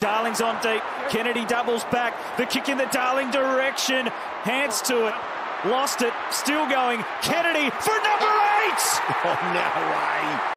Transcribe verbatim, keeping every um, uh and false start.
Darling's on deep. Kennedy doubles back. The kick in the Darling direction. Hands to it. Lost it. Still going. Kennedy for number eight! Oh, no way.